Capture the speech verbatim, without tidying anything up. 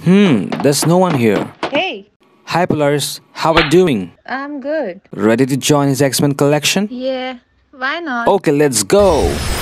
Hmm, there's no one here. Hey, Hi Polaris, how are you doing? I'm good. Ready to join his X-Men collection? Yeah, why not? Okay, let's go.